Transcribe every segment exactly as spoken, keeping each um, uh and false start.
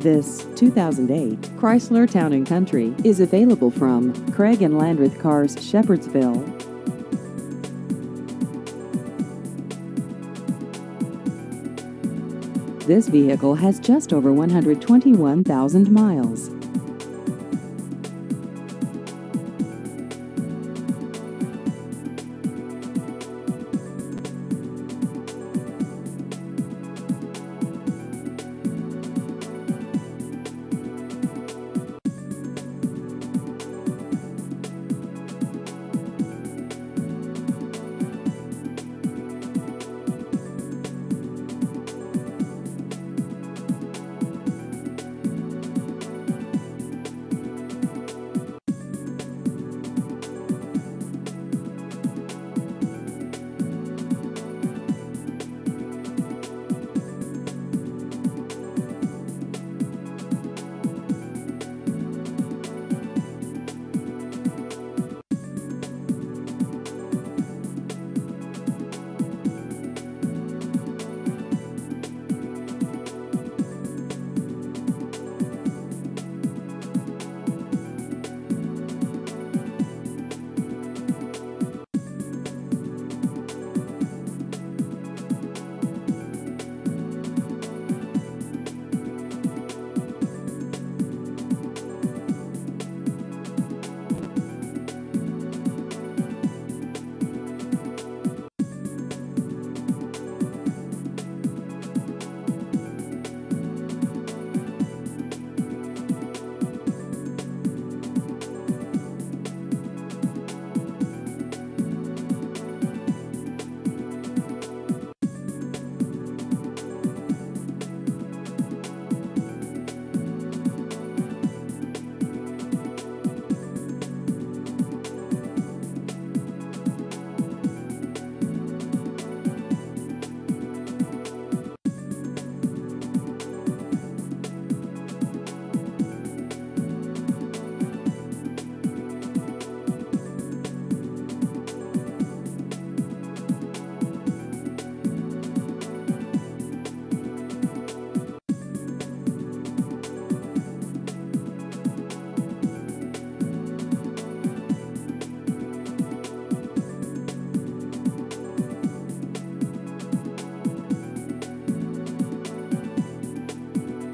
This two thousand eight Chrysler Town and Country is available from Craig and Landreth Cars, Shepherdsville. This vehicle has just over one hundred twenty-one thousand miles.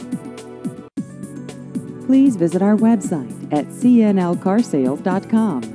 Please visit our website at c n l car sales dot com.